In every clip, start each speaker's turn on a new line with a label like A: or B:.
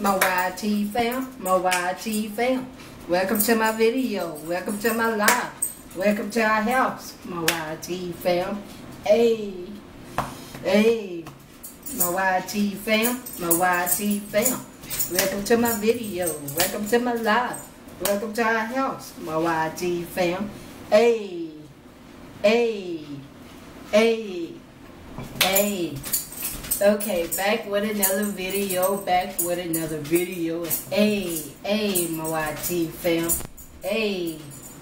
A: my YT fam, my YT fam. Welcome to my video. Welcome to my live. Welcome to our house, my YT fam. Hey, hey, my YT fam, my YT fam. Welcome to my video. Welcome to my live. Welcome to our house, my YT fam. Hey, hey, hey, hey. Okay, back with another video. Hey, hey, my YT fam. Hey,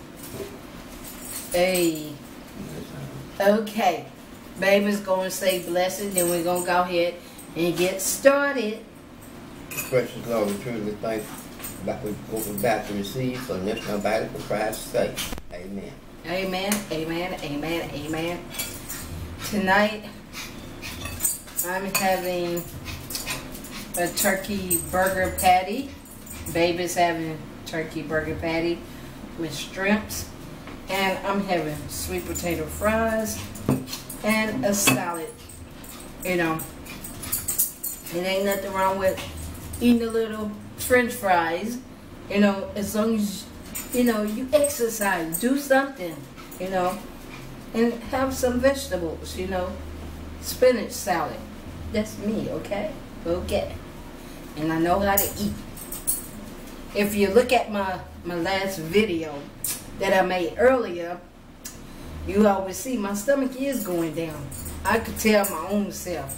A: hey. Okay, baby's gonna say blessing, then we're gonna go ahead and get started.
B: Precious Lord, we truly thank what we're about to receive, so next time back for Christ's sake. Amen.
A: Amen, amen, amen, amen. Tonight, I'm having a turkey burger patty. Baby's having turkey burger patty with shrimps. And I'm having sweet potato fries and a salad. You know, it ain't nothing wrong with eating a little French fries. You know, as long as, you know, you exercise, do something, you know, and have some vegetables, you know, spinach salad. That's me, okay? Okay. And I know how to eat. If you look at my last video that I made earlier, you always see my stomach is going down. I could tell my own self.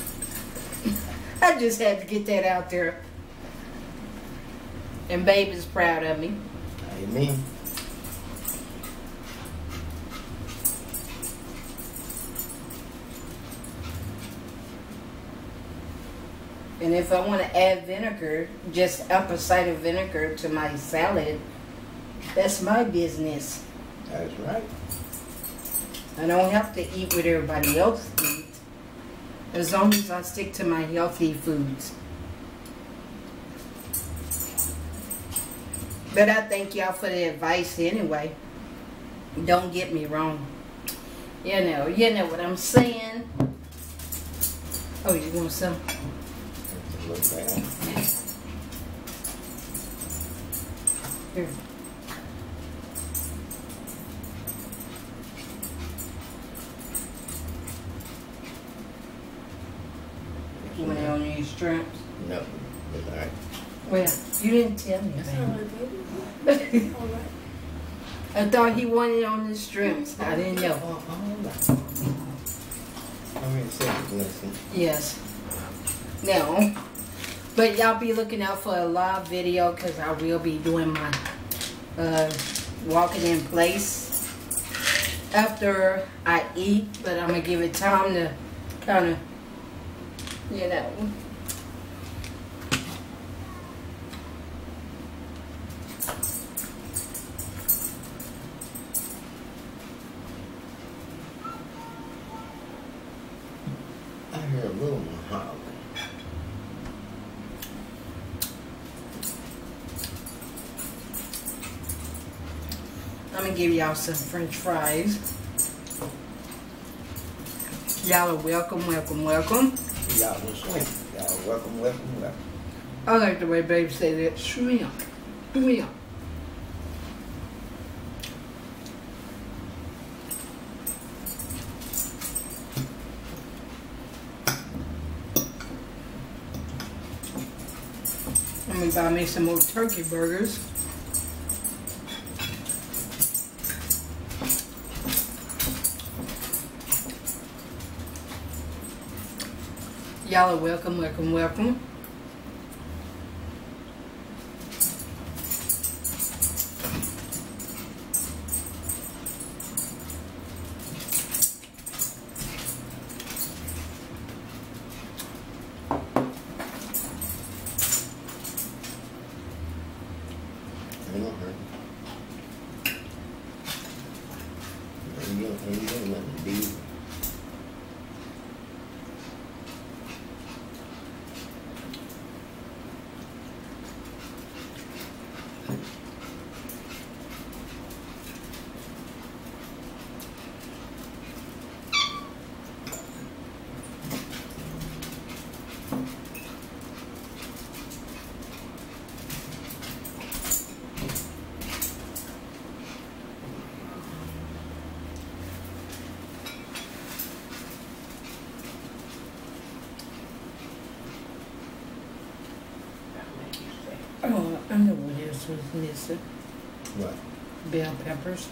A: I just had to get that out there. And baby's proud of me.
B: Amen.
A: And if I want to add vinegar, just apple cider vinegar to my salad, that's my business.
B: That's right.
A: I don't have to eat what everybody else eats, as long as I stick to my healthy foods. But I thank y'all for the advice anyway. Don't get me wrong. You know what I'm saying. Oh, you want some? Here. You want it on these shrimps?
B: No, that's all right.
A: Well, you didn't tell me.
C: That's all right, baby. All right.
A: I thought he wanted it on the shrimps. I didn't know. Yes. No. But y'all be looking out for a live video, because I will be doing my walking in place after I eat. But I'm going to give it time to kind of, you know.
B: I hear a little mahogany.
A: I'm going to give y'all some French fries. Y'all are welcome, welcome, welcome.
B: Y'all will swim. Y'all are welcome, welcome, welcome.
A: I like the way baby say that. Shrimp. Shrimp. Let me buy me some more turkey burgers. Y'all are welcome, welcome, welcome.
B: It don't hurt. You don't let me be.
A: else was missing.
B: What?
A: Bell peppers.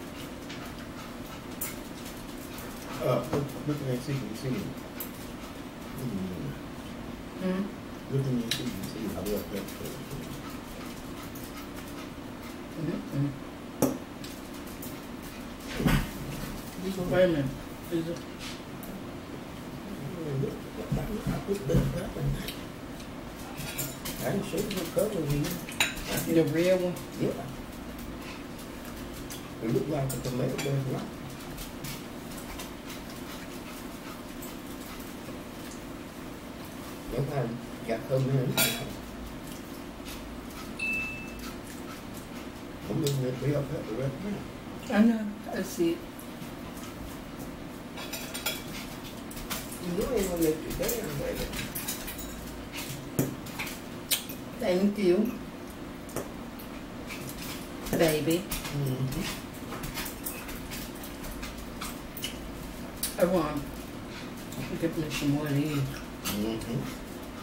B: Look at that chicken seed.
A: Hmm?
B: Look at that chicken seed. I love that.
A: Mm-hmm. Wait a minute. Is it?
B: I put bell pepper in there. I didn't show you the color here.
A: The red one?
B: Yeah. It looked like a tomato, but it's not. Nobody got so many. I'm looking at bell pepper right now.
A: I know. I see it.
B: You ain't gonna let you down, baby.
A: Thank you, baby.
B: Mm-hmm.
A: I want to get me some more of these.
B: Mm-hmm.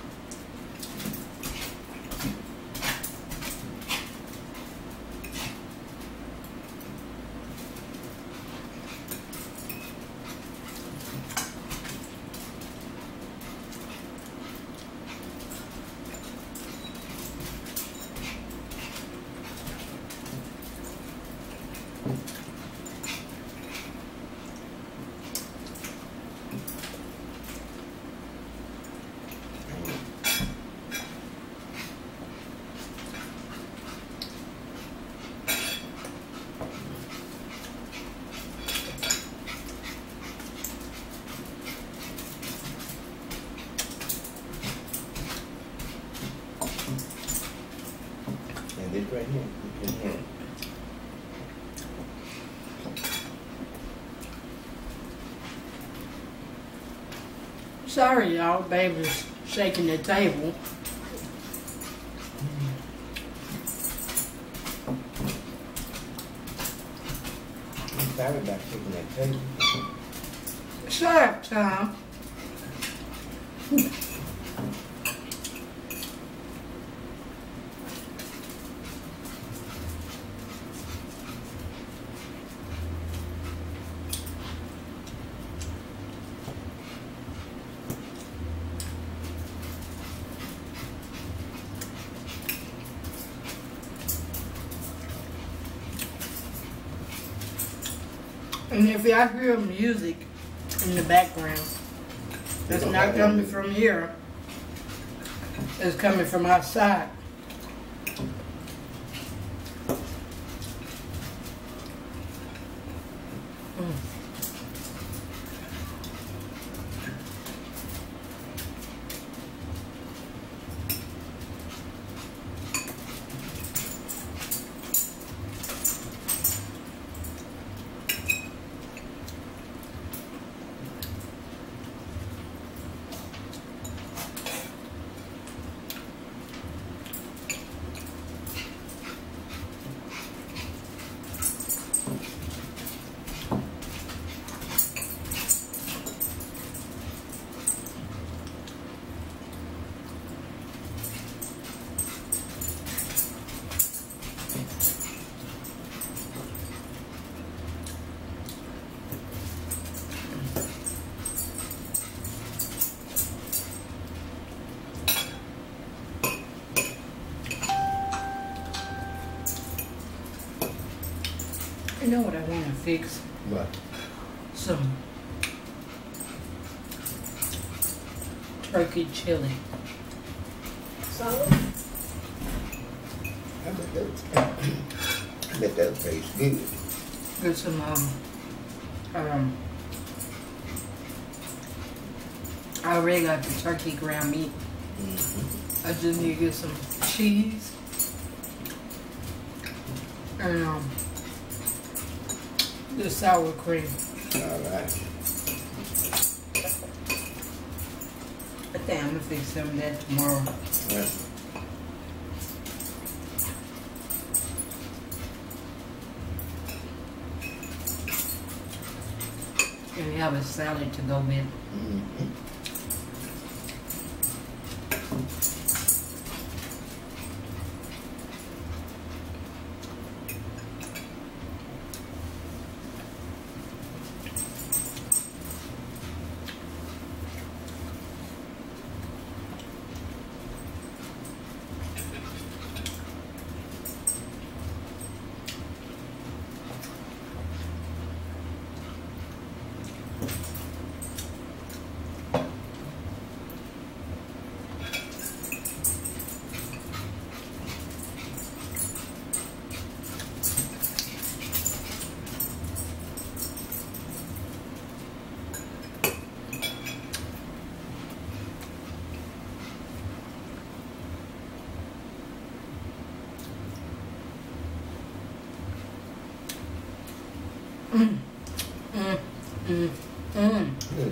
B: And this right here, you can hear.
A: Sorry, y'all. Baby's shaking the table.
B: I'm sorry about taking that table.
A: Shut up, Tom. And if y'all hear music in the background, it's not coming from here. It's coming from outside. You know what I want to fix?
B: What?
A: Some turkey chili.
C: Solid?
B: I bet that tastes good.
A: Get some I already got the turkey ground meat.
B: Mm-hmm.
A: I just need to get some cheese and the sour cream.
B: All right.
A: I think I'm gonna fix some of that tomorrow.
B: Yeah.
A: And have a salad to go with.
B: Mm-hmm.
A: Mm. Mm.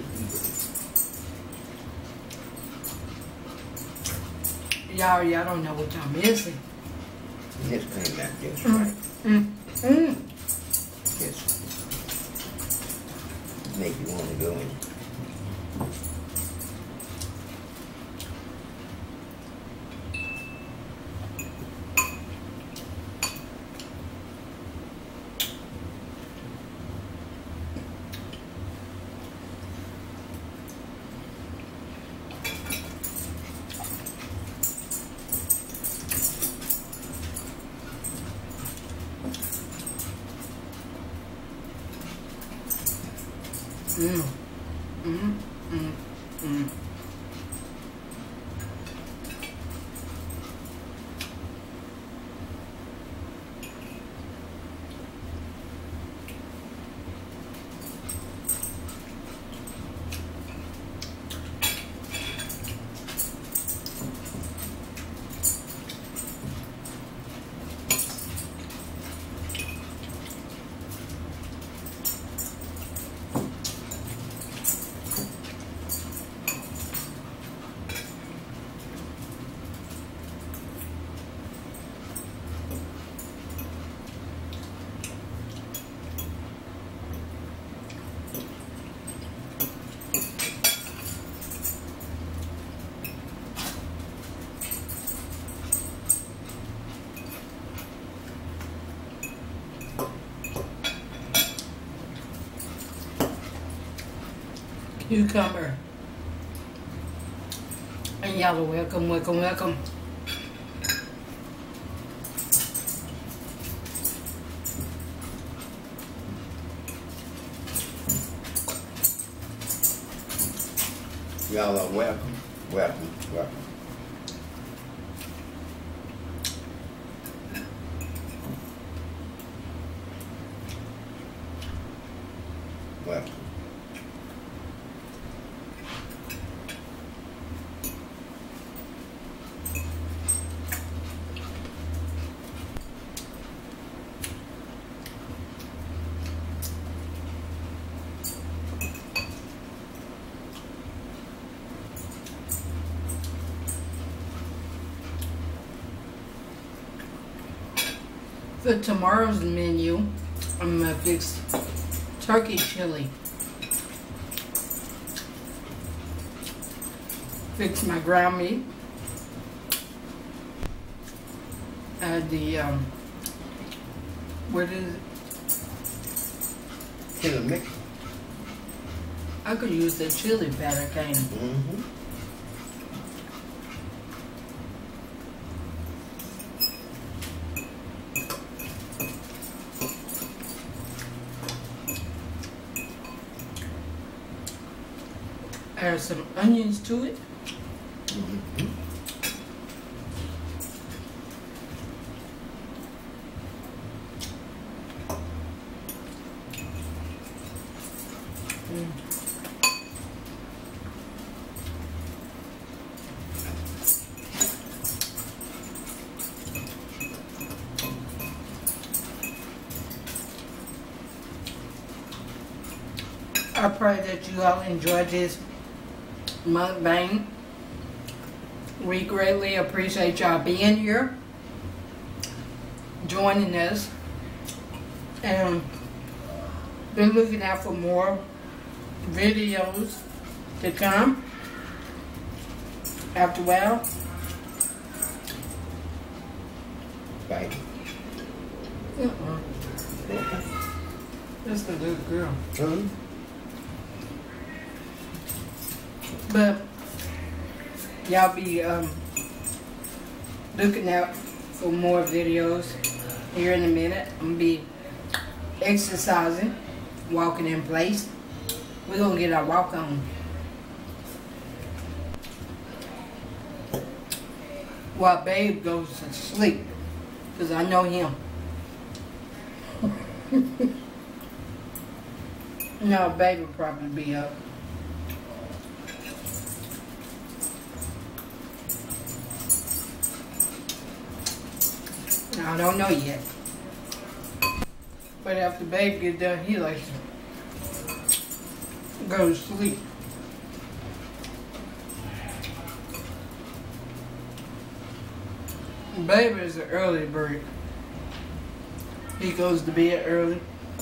A: Y'all don't know what y'all missing.
B: This came out just right.
A: Mm. Mm.
B: Just make you want to go in.
A: Mm. Mm. Mm. Mm. Cucumber. And y'all are welcome, welcome, welcome.
B: Y'all are welcome, welcome, welcome. Welcome.
A: For tomorrow's menu, I'm gonna fix turkey chili. Fix my ground meat. Add the what is it?
B: Chili mix.
A: I could use the chili powder cane.
B: Mm-hmm.
A: Add some onions to it.
B: Mm-hmm.
A: I pray that you all enjoyed this mukbang. We greatly appreciate y'all being here, joining us, and been looking out for more videos to come after a while.
B: Right.
A: That's a good girl.
B: Mm-hmm.
A: But y'all be looking out for more videos here in a minute. I'm gonna be exercising, walking in place. We're gonna get our walk on. While Babe goes to sleep, because I know him. No, Babe will probably be up. I don't know yet. But after Babe get done, he likes to go to sleep. Baby is an early bird. He goes to bed early.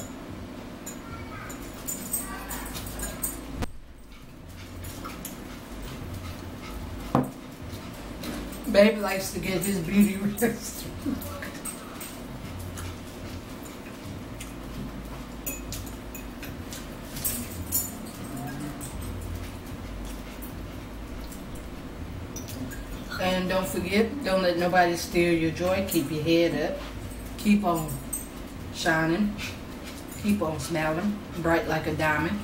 A: Baby likes to get his beauty rest. And don't forget, don't let nobody steal your joy. Keep your head up. Keep on shining. Keep on smiling. Bright like a diamond.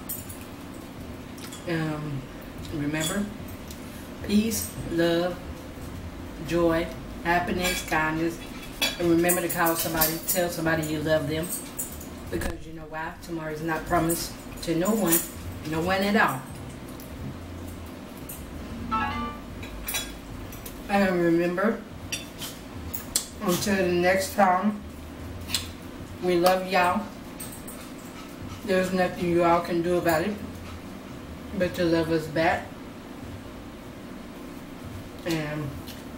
A: Remember, peace, love, joy, happiness, kindness. And remember to tell somebody you love them. Because you know why? Tomorrow is not promised to no one at all. And remember, until the next time, we love y'all. There's nothing you all can do about it but to love us back. And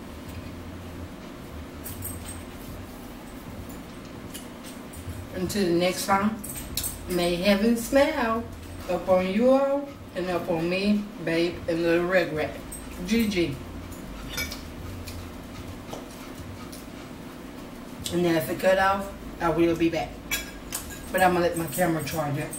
A: until the next time, may heaven smile upon you all and upon me, babe, and little red rat. GG. And then if it cut off, I will be back. But I'm going to let my camera charge it.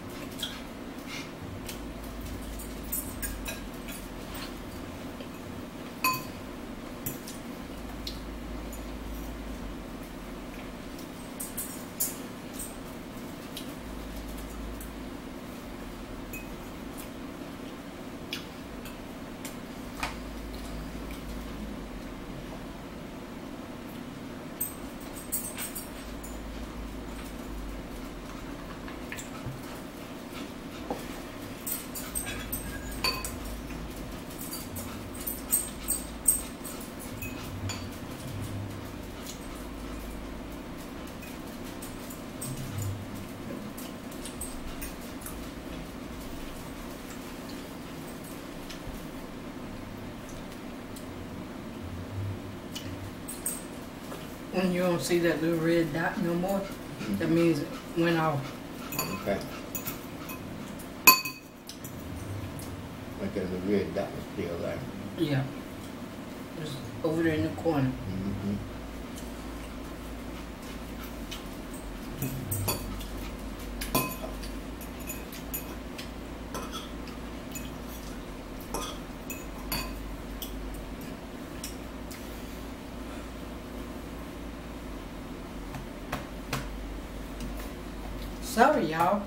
A: When you don't see that little red dot no more, that means it went off.
B: Okay. Because the red dot was still there.
A: Yeah. It's over there in the corner.
B: Mm-hmm.
A: Sorry, y'all.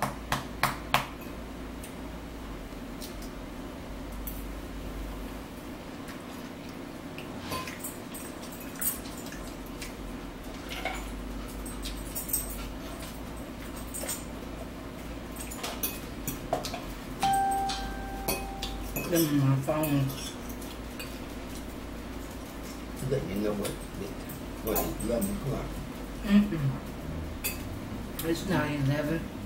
A: Them on my phone.
B: Let you know what it's 11 o'clock.
A: It's 9:11.